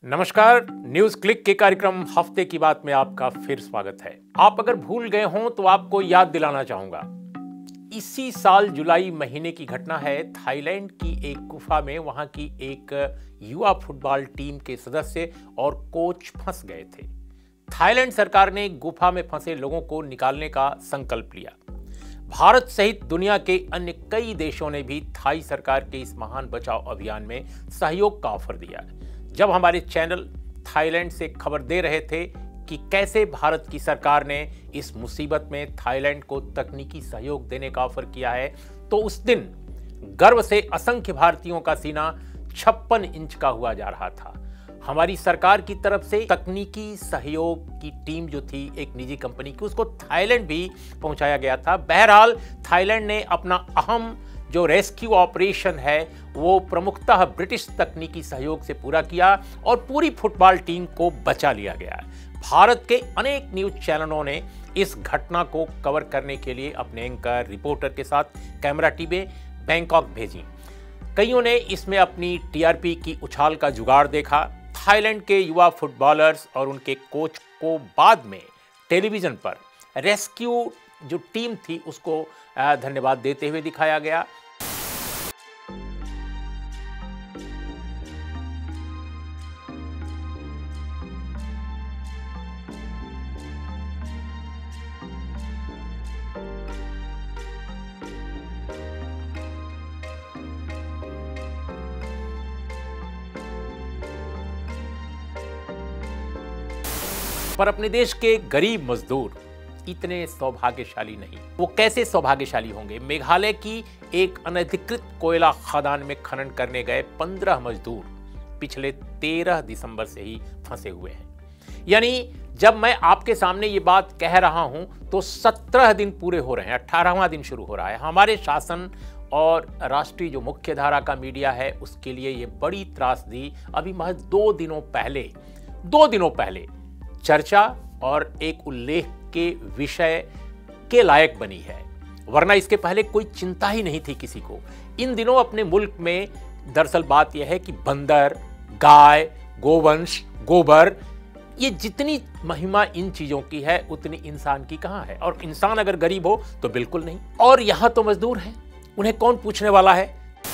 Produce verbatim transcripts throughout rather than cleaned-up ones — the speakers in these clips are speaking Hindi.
नमस्कार, न्यूज क्लिक के कार्यक्रम हफ्ते की बात में आपका फिर स्वागत है। आप अगर भूल गए हों तो आपको याद दिलाना चाहूंगा। इसी साल जुलाई महीने की घटना है। थाईलैंड की एक गुफा में वहां की एक युवा फुटबॉल टीम के सदस्य और कोच फंस गए थे। थाईलैंड सरकार ने गुफा में फंसे लोगों को निकालने का संकल्प लिया। भारत सहित दुनिया के अन्य कई देशों ने भी थाई सरकार के इस महान बचाव अभियान में सहयोग का ऑफर दिया। जब हमारे चैनल थाईलैंड से खबर दे रहे थे कि कैसे भारत की सरकार ने इस मुसीबत में थाईलैंड को तकनीकी सहयोग देने का ऑफर किया है, तो उस दिन गर्व से असंख्य भारतीयों का सीना छप्पन इंच का हुआ जा रहा था। हमारी सरकार की तरफ से तकनीकी सहयोग की टीम जो थी एक निजी कंपनी की, उसको थाईलैंड भी पहुंचाया गया था। बहरहाल थाईलैंड ने अपना अहम जो रेस्क्यू ऑपरेशन है वो प्रमुखतः ब्रिटिश तकनीकी सहयोग से पूरा किया और पूरी फुटबॉल टीम को बचा लिया गया। भारत के अनेक न्यूज चैनलों ने इस घटना को कवर करने के लिए अपने एंकर रिपोर्टर के साथ कैमरा टीमें बैंकॉक भेजी। कईयों ने इसमें अपनी टीआरपी की उछाल का जुगाड़ देखा। थाईलैंड के युवा फुटबॉलर्स और उनके कोच को बाद में टेलीविजन पर रेस्क्यू जो टीम थी उसको धन्यवाद देते हुए दिखाया गया। पर अपने देश के गरीब मजदूर इतने सौभाग्यशाली नहीं। वो कैसे सौभाग्यशाली होंगे? मेघालय की एक अनधिकृत कोयला खदान में खनन करने गए पंद्रह मजदूर पिछले तेरह दिसंबर से ही फंसे हुए हैं। यानी जब मैं आपके सामने ये बात कह रहा हूं तो सत्रह दिन पूरे हो रहे हैं, अठारहवां दिन शुरू हो रहा है। हमारे शासन और राष्ट्रीय जो मुख्य धारा का मीडिया है उसके लिए ये बड़ी त्रासदी अभी महज दो दिनों पहले दो दिनों पहले चर्चा और एक उल्लेख के विषय के लायक बनी है, वरना इसके पहले कोई चिंता ही नहीं थी किसी को। इन दिनों अपने मुल्क में दरअसल बात यह है कि बंदर, गाय, गोवंश, गोबर, ये जितनी महिमा इन चीजों की है उतनी इंसान की कहां है। और इंसान अगर गरीब हो तो बिल्कुल नहीं। और यहां तो मजदूर हैं, उन्हें कौन पूछने वाला है।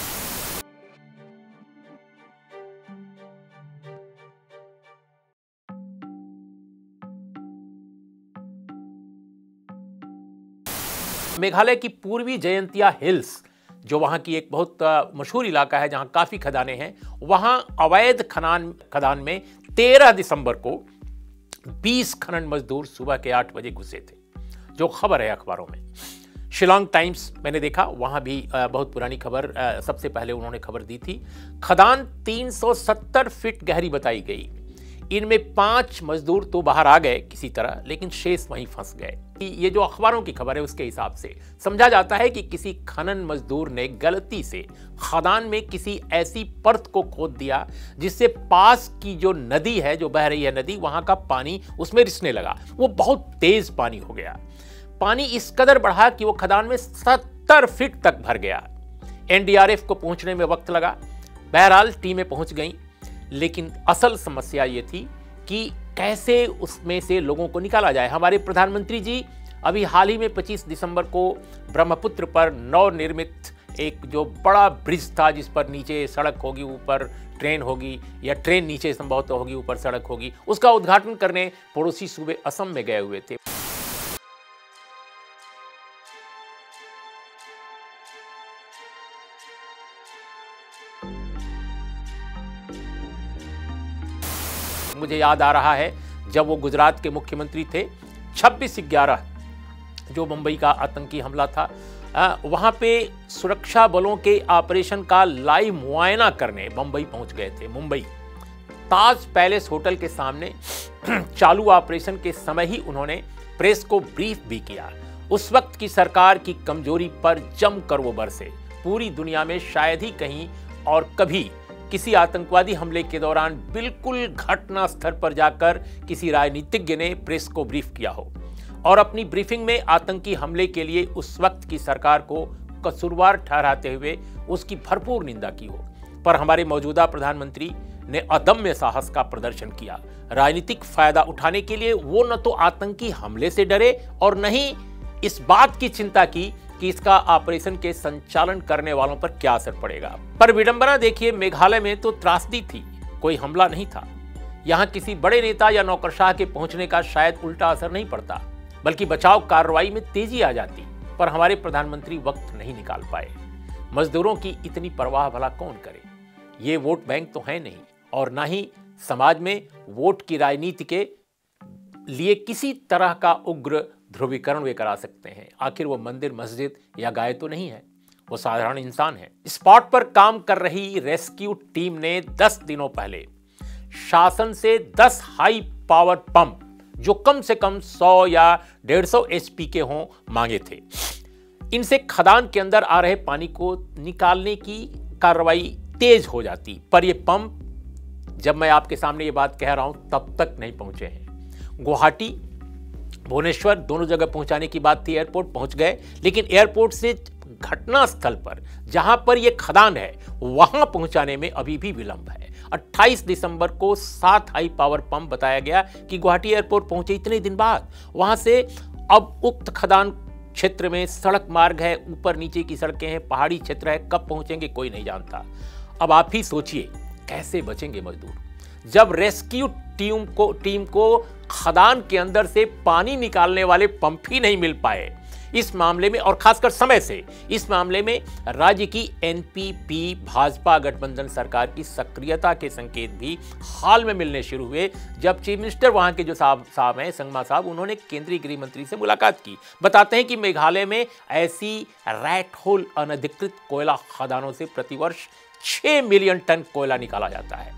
मेघालय की पूर्वी जयंतिया हिल्स जो वहां की एक बहुत मशहूर इलाका है जहां काफी खदानें हैं, वहां अवैध खनन खदान में तेरह दिसंबर को बीस खनन मजदूर सुबह के आठ बजे घुसे थे, जो खबर है अखबारों में। शिलांग टाइम्स मैंने देखा, वहां भी बहुत पुरानी खबर, सबसे पहले उन्होंने खबर दी थी। खदान तीन सौ सत्तर फीट गहरी बताई गई। इनमें पांच मजदूर तो बाहर आ गए किसी तरह, लेकिन शेष वहीं फंस गए। ये जो अखबारों की खबर है उसके हिसाब से समझा जाता है कि किसी खनन मजदूर ने गलती से खदान में किसी ऐसी परत को खोद दिया जिससे पास की जो नदी है, जो बह रही है नदी, वहां का पानी उसमें रिसने लगा। वो बहुत तेज पानी हो गया। पानी इस कदर बढ़ा कि वो खदान में सत्तर फीट तक भर गया। एनडीआरएफ को पहुंचने में वक्त लगा। बहरहाल टीमें पहुंच गईं, लेकिन असल समस्या ये थी कि कैसे उसमें से लोगों को निकाला जाए। हमारे प्रधानमंत्री जी अभी हाल ही में पच्चीस दिसंबर को ब्रह्मपुत्र पर नवनिर्मित एक जो बड़ा ब्रिज था जिस पर नीचे सड़क होगी, ऊपर ट्रेन होगी, या ट्रेन नीचे संभवतः होगी, ऊपर सड़क होगी, उसका उद्घाटन करने पड़ोसी सूबे असम में गए हुए थे। मुझे याद आ रहा है जब वो गुजरात के मुख्यमंत्री थे, छब्बीस ग्यारह जो मुंबई का आतंकी हमला था, वहां पे सुरक्षा बलों के ऑपरेशन का लाइव मुआयना करने मुंबई पहुंच गए थे। मुंबई ताज पैलेस होटल के सामने चालू ऑपरेशन के समय ही उन्होंने प्रेस को ब्रीफ भी किया। उस वक्त की सरकार की कमजोरी पर जमकर वो बरसे। पूरी दुनिया में शायद ही कहीं और कभी किसी आतंकवादी हमले के दौरान बिल्कुल घटना स्थल पर जाकर किसी राजनीतिज्ञ ने प्रेस को ब्रीफ किया हो और अपनी ब्रीफिंग में आतंकी हमले के लिए उस वक्त की सरकार को कसूरवार ठहराते हुए उसकी भरपूर निंदा की हो। पर हमारे मौजूदा प्रधानमंत्री ने अदम्य साहस का प्रदर्शन किया। राजनीतिक फायदा उठाने के लिए वो न तो आतंकी हमले से डरे और न ही इस बात की चिंता की कि इसका ऑपरेशन के संचालन करने वालों पर क्या असर पड़ेगा। पर विडंबना देखिए, मेघालय में तो त्रासदी थी, कोई हमला नहीं था। यहां किसी बड़े नेता या नौकरशाह के पहुंचने का शायद उल्टा असर नहीं पड़ता, बल्कि बचाव कार्रवाई में तेजी आ जाती। पर हमारे प्रधानमंत्री वक्त नहीं निकाल पाए। मजदूरों की इतनी परवाह भला कौन करे। ये वोट बैंक तो है नहीं, और ना ही समाज में वोट की राजनीति के लिए किसी तरह का उग्र ध्रुवीकरण वे करा सकते हैं। आखिर वो मंदिर, मस्जिद या गाय तो नहीं है, वो साधारण इंसान है। स्पॉट पर काम कर रही रेस्क्यू टीम ने दस दिनों पहले शासन से दस हाई पावर पंप, जो कम से कम सौ या डेढ़ सौ एचपी के हों, मांगे थे। इनसे खदान के अंदर आ रहे पानी को निकालने की कार्रवाई तेज हो जाती। पर ये पंप, जब मैं आपके सामने ये बात कह रहा हूं, तब तक नहीं पहुंचे हैं। गुवाहाटी, भुवनेश्वर दोनों जगह पहुंचाने की बात थी, एयरपोर्ट पहुंच गए, लेकिन एयरपोर्ट से घटना स्थल पर, जहां पर यह खदान है, वहां पहुंचाने में अभी भी विलंब है। अट्ठाईस दिसंबर को सात हाई पावर पंप बताया गया कि गुवाहाटी एयरपोर्ट पहुंचे इतने दिन बाद। वहां से अब उक्त खदान क्षेत्र में सड़क मार्ग है, ऊपर नीचे की सड़कें हैं, पहाड़ी क्षेत्र है, कब पहुंचेंगे कोई नहीं जानता। अब आप ही सोचिए कैसे बचेंगे मजदूर, जब रेस्क्यू टीम को टीम को खदान के अंदर से पानी निकालने वाले पंप ही नहीं मिल पाए। इस मामले में, और खासकर समय से, इस मामले में राज्य की एनपीपी भाजपा गठबंधन सरकार की सक्रियता के संकेत भी हाल में मिलने शुरू हुए, जब चीफ मिनिस्टर वहां के जो साहब साहब हैं, संगमा साहब, उन्होंने केंद्रीय गृह मंत्री से मुलाकात की। बताते हैं कि मेघालय में ऐसी रैट होल अनधिकृत कोयला खदानों से प्रतिवर्ष छह मिलियन टन कोयला निकाला जाता है।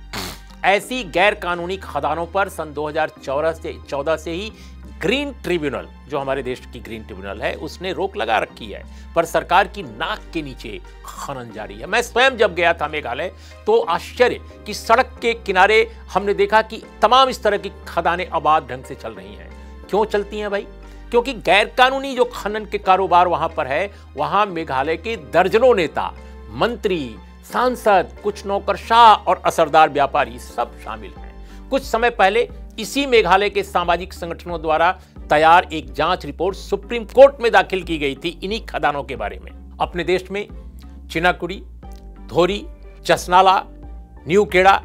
ऐसी गैर कानूनी खदानों पर सन दो हज़ार चौदह से ही ग्रीन ट्रिब्यूनल, जो हमारे देश की ग्रीन ट्रिब्यूनल है, उसने रोक लगा रखी है। पर सरकार की नाक के नीचे खनन जारी है। मैं स्वयं जब गया था मेघालय, तो आश्चर्य कि सड़क के किनारे हमने देखा कि तमाम इस तरह की खदानें आबाद ढंग से चल रही हैं। क्यों चलती हैं भाई? क्योंकि गैर कानूनी जो खनन के कारोबार वहां पर है, वहां मेघालय के दर्जनों नेता, मंत्री, सांसद, कुछ नौकरशाह और असरदार व्यापारी सब शामिल हैं। कुछ समय पहले इसी मेघालय के सामाजिक संगठनों द्वारा तैयार एक जांच रिपोर्ट सुप्रीम कोर्ट में दाखिल की गई थी इन्हीं खदानों के बारे में। अपने देश में चिनाकुड़ी, धोरी, चसनाला, न्यू केड़ा,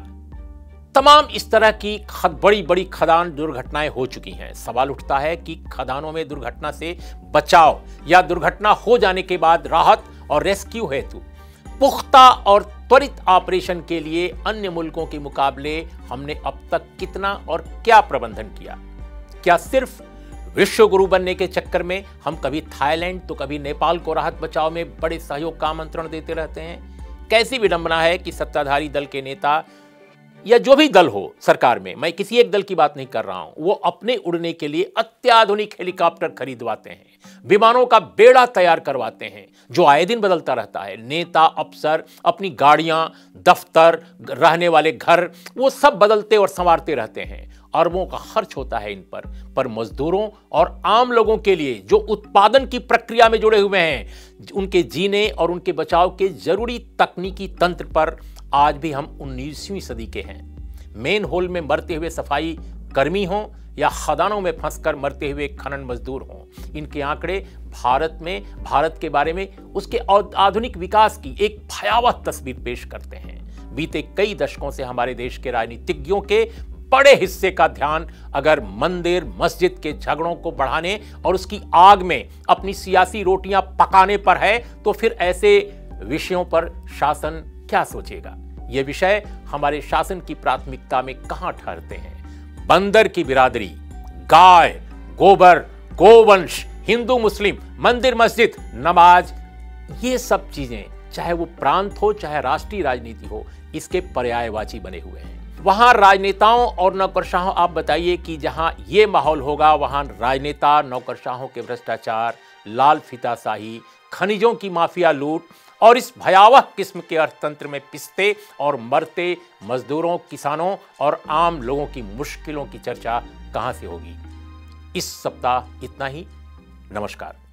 तमाम इस तरह की खद बड़ी बड़ी खदान दुर्घटनाएं हो चुकी हैं। सवाल उठता है कि खदानों में दुर्घटना से बचाव या दुर्घटना हो जाने के बाद राहत और रेस्क्यू हेतु पुख्ता और त्वरित ऑपरेशन के लिए अन्य मुल्कों के मुकाबले हमने अब तक कितना और क्या प्रबंधन किया? क्या सिर्फ विश्व गुरु बनने के चक्कर में हम कभी थाईलैंड तो कभी नेपाल को राहत बचाव में बड़े सहयोग का आमंत्रण देते रहते हैं? कैसी विडंबना है कि सत्ताधारी दल के नेता या जो भी दल हो सरकार में, मैं किसी एक दल की बात नहीं कर रहा हूं, वो अपने उड़ने के लिए अत्याधुनिक हेलीकॉप्टर खरीदवाते हैं, विमानों का बेड़ा तैयार करवाते हैं, जो आए दिन बदलता रहता है। नेता, अफसर अपनी गाड़ियां, दफ्तर, रहने वाले घर, वो सब बदलते और संवारते रहते हैं। अरबों का खर्च होता है इन पर पर मजदूरों और आम लोगों के लिए जो उत्पादन की प्रक्रिया में जुड़े हुए हैं, उनके जीने और उनके बचाव के जरूरी तकनीकी तंत्र पर आज भी हम उन्नीसवीं सदी के हैं। मेन होल में मरते हुए सफाई कर्मी हों या खदानों में फंसकर मरते हुए खनन मजदूर हों, इनके आंकड़े भारत में भारत के बारे में उसके आधुनिक विकास की एक भयावह तस्वीर पेश करते हैं। बीते कई दशकों से हमारे देश के राजनीतिज्ञों के बड़े हिस्से का ध्यान अगर मंदिर, मस्जिद के झगड़ों को बढ़ाने और उसकी आग में अपनी सियासी रोटियां पकाने पर है, तो फिर ऐसे विषयों पर शासन क्या सोचेगा? ये विषय हमारे शासन की प्राथमिकता में कहां ठहरते हैं? बंदर की बिरादरी, गाय, गोबर, गोवंश, हिंदू मुस्लिम, मंदिर मस्जिद, नमाज, ये सब चीजें चाहे वो प्रांत हो चाहे राष्ट्रीय राजनीति हो, इसके पर्यायवाची बने हुए हैं। वहां राजनेताओं और नौकरशाहों, आप बताइए कि जहां ये माहौल होगा, वहां राजनेता नौकरशाहों के भ्रष्टाचार, लाल फीताशाही, खनिजों की माफिया लूट और इस भयावह किस्म के अर्थतंत्र में पिसते और मरते मजदूरों, किसानों और आम लोगों की मुश्किलों की चर्चा कहां से होगी? इस सप्ताह इतना ही। नमस्कार।